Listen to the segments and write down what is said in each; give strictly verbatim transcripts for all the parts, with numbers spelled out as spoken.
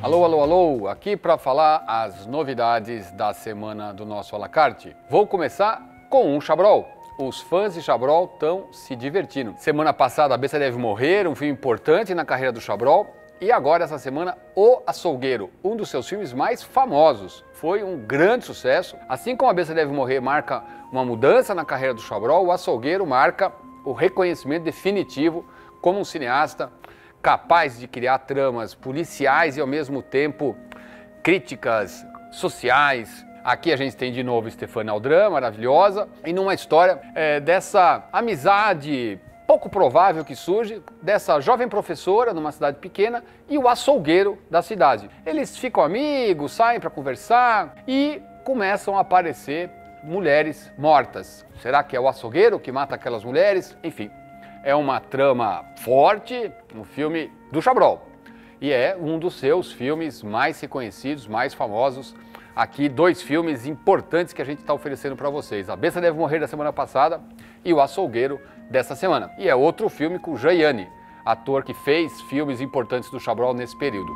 Alô, alô, alô, aqui para falar as novidades da semana do nosso à la carte. Vou começar com um Chabrol. Os fãs de Chabrol estão se divertindo. Semana passada, A Besta Deve Morrer, um filme importante na carreira do Chabrol. E agora, essa semana, O Açougueiro, um dos seus filmes mais famosos. Foi um grande sucesso. Assim como A Besta Deve Morrer marca uma mudança na carreira do Chabrol, O Açougueiro marca o reconhecimento definitivo como um cineasta capaz de criar tramas policiais e, ao mesmo tempo, críticas sociais. Aqui a gente tem de novo Stéphane Aldrin, maravilhosa, e numa história é, dessa amizade pouco provável que surge, dessa jovem professora numa cidade pequena e o açougueiro da cidade. Eles ficam amigos, saem para conversar e começam a aparecer mulheres mortas. Será que é o açougueiro que mata aquelas mulheres? Enfim, é uma trama forte, um filme do Chabrol. E é um dos seus filmes mais reconhecidos, mais famosos. Aqui dois filmes importantes que a gente está oferecendo para vocês. A Besta Deve Morrer da semana passada e O Açougueiro dessa semana. E é outro filme com Jean Yanne, ator que fez filmes importantes do Chabrol nesse período.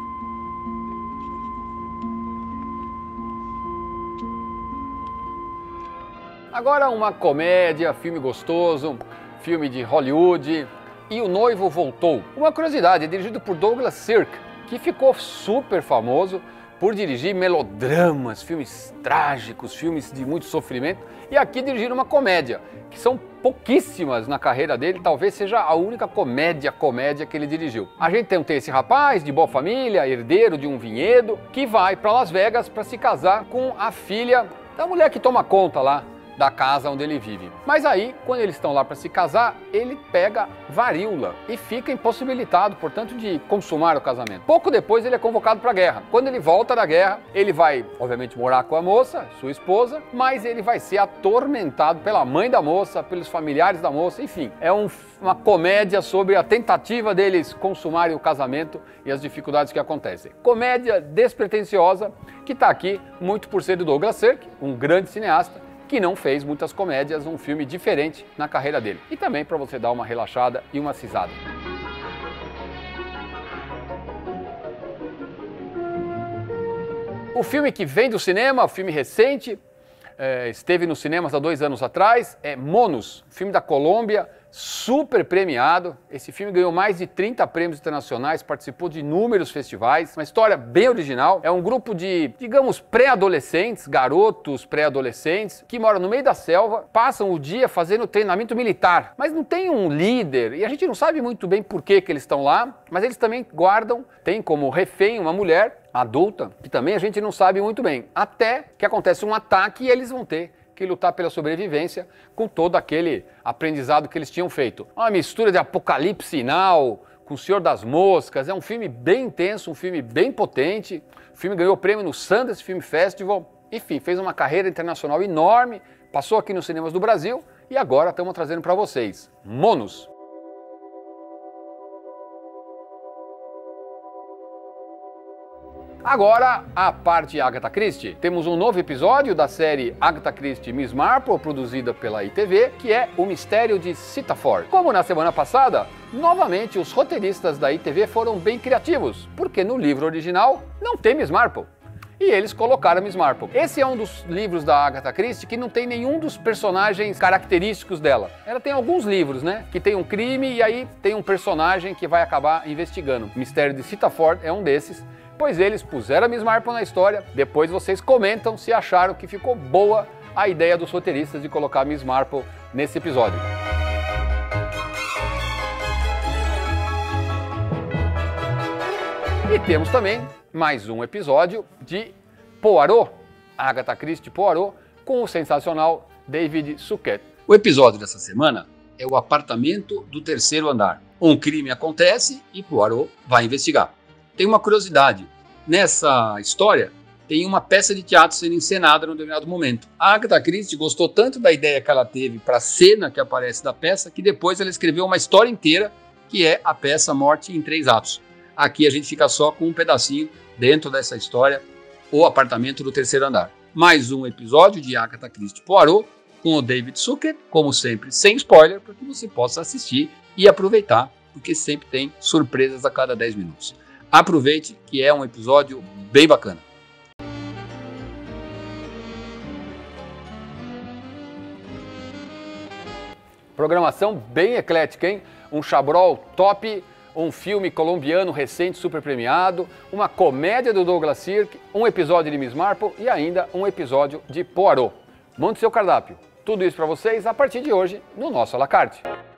Agora uma comédia, filme gostoso, filme de Hollywood, E o Noivo Voltou. Uma curiosidade, é dirigido por Douglas Sirk, que ficou super famoso por dirigir melodramas, filmes trágicos, filmes de muito sofrimento, e aqui dirigir uma comédia, que são pouquíssimas na carreira dele, talvez seja a única comédia, comédia que ele dirigiu. A gente tem, tem esse rapaz de boa família, herdeiro de um vinhedo, que vai para Las Vegas para se casar com a filha da mulher que toma conta lá da casa onde ele vive. Mas aí, quando eles estão lá para se casar, ele pega varíola e fica impossibilitado, portanto, de consumar o casamento. Pouco depois ele é convocado para a guerra. Quando ele volta da guerra, ele vai, obviamente, morar com a moça, sua esposa, mas ele vai ser atormentado pela mãe da moça, pelos familiares da moça, enfim. É um, uma comédia sobre a tentativa deles consumarem o casamento e as dificuldades que acontecem. Comédia despretensiosa, que está aqui muito por ser do Douglas Sirk, um grande cineasta, que não fez muitas comédias, um filme diferente na carreira dele. E também para você dar uma relaxada e uma cisada. O filme que vem do cinema, o filme recente, é, esteve nos cinemas há dois anos atrás, é Monos, filme da Colômbia, super premiado. Esse filme ganhou mais de trinta prêmios internacionais, participou de inúmeros festivais, uma história bem original. É um grupo de, digamos, pré-adolescentes, garotos pré-adolescentes, que moram no meio da selva, passam o dia fazendo treinamento militar, mas não tem um líder, e a gente não sabe muito bem por que que eles estão lá, mas eles também guardam, tem como refém uma mulher adulta, que também a gente não sabe muito bem, até que acontece um ataque e eles vão ter que lutar pela sobrevivência com todo aquele aprendizado que eles tinham feito. Uma mistura de Apocalipse Sinal com O Senhor das Moscas, é um filme bem intenso, um filme bem potente. O filme ganhou prêmio no Sundance Film Festival, enfim, fez uma carreira internacional enorme, passou aqui nos cinemas do Brasil e agora estamos trazendo para vocês Monos. Agora, a parte Agatha Christie. Temos um novo episódio da série Agatha Christie Miss Marple, produzida pela I T V, que é O Mistério de Sitaford. Como na semana passada, novamente os roteiristas da I T V foram bem criativos, porque no livro original não tem Miss Marple. E eles colocaram Miss Marple. Esse é um dos livros da Agatha Christie que não tem nenhum dos personagens característicos dela. Ela tem alguns livros, né? Que tem um crime e aí tem um personagem que vai acabar investigando. O Mistério de Sitaford é um desses, pois eles puseram a Miss Marple na história. Depois vocês comentam se acharam que ficou boa a ideia dos roteiristas de colocar a Miss Marple nesse episódio. E temos também mais um episódio de Poirot, Agatha Christie Poirot, com o sensacional David Suchet. O episódio dessa semana é O Apartamento do Terceiro Andar. Um crime acontece e Poirot vai investigar. Tem uma curiosidade, nessa história tem uma peça de teatro sendo encenada num determinado momento. A Agatha Christie gostou tanto da ideia que ela teve para a cena que aparece da peça, que depois ela escreveu uma história inteira, que é a peça Morte em Três Atos. Aqui a gente fica só com um pedacinho dentro dessa história, O Apartamento do Terceiro Andar. Mais um episódio de Agatha Christie Poirot, com o David Suchet, como sempre, sem spoiler, para que você possa assistir e aproveitar, porque sempre tem surpresas a cada dez minutos. Aproveite que é um episódio bem bacana. Programação bem eclética, hein? Um Chabrol top, um filme colombiano recente super premiado, uma comédia do Douglas Sirk, um episódio de Miss Marple e ainda um episódio de Poirot. Monte seu cardápio. Tudo isso para vocês a partir de hoje no nosso à la carte.